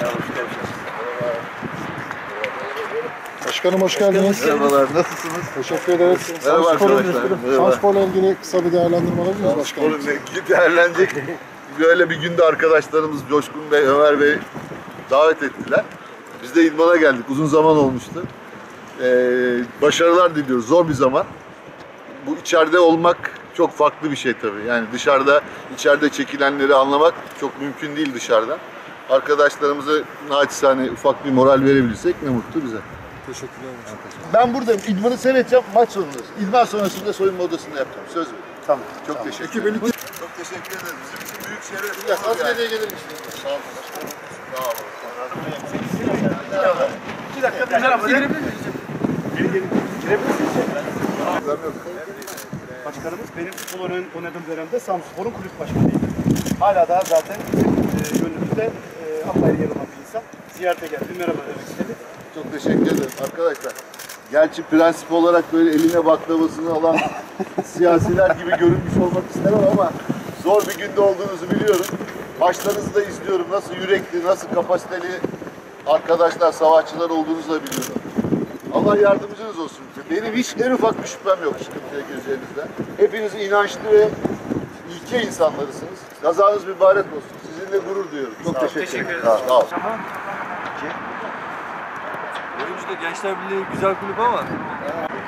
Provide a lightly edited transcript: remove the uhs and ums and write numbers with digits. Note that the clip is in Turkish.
Başkanım hoş geldiniz. Merhabalar, nasılsınız? Teşekkür ederiz. Merhaba arkadaşlar. Samspor'la ilgili kısa bir değerlendirme alabilir miyiz başkanım? Spor'un ilgili değerlenecek böyle bir günde arkadaşlarımız Coşkun Bey, Ömer Bey davet ettiler. Biz de İdman'a geldik. Uzun zaman olmuştu. Başarılar diliyoruz. Zor bir zaman. Bu içeride olmak çok farklı bir şey tabii. Yani içeride çekilenleri anlamak çok mümkün değil dışarıdan. Arkadaşlarımıza naçizane ufak bir moral verebilirsek ne mutlu bize. Teşekkürler. Ben buradayım. İdmanı seyredeceğim. Maç sonundayız. İdman sonrasında soyunma odasında yapacağım. Söz veriyorum. Tamam. Çok teşekkür ederim. Çok teşekkür ederim. Bizim için büyük şeref. Ya az nereye gelir misiniz? Sağ olun. Sağ olun. 2 dakika merhaba. Girebilir miyiz? Girebilir miyiz? Başkanımız benim futbol oynadığım dönemde Samspor'un kulüp başkanıydı. Hala daha zaten gönlümüzde apayrı yer olan bir insan. Ziyarete geldi. Merhaba demek istedi. Çok teşekkür ederim arkadaşlar. Gerçi prensip olarak böyle eline baklavasını alan siyasiler gibi görünmüş olmak istemem ama zor bir günde olduğunuzu biliyorum. Maçlarınızı da izliyorum. Nasıl yürekli, nasıl kapasiteli arkadaşlar, savaşçılar olduğunuzu da biliyorum. Allah yardımcınız olsun. Benim hiç en ufak bir şüphem yok sıkıntıya gireceğinizden. Hepiniz inançlı ve ilke insanlarısınız. Kazanız mübarek olsun. Sizinle gurur duyuyorum. Çok teşekkür ederim. Sağ olun. Oyuncu da Gençler Birliği güzel kulüp ama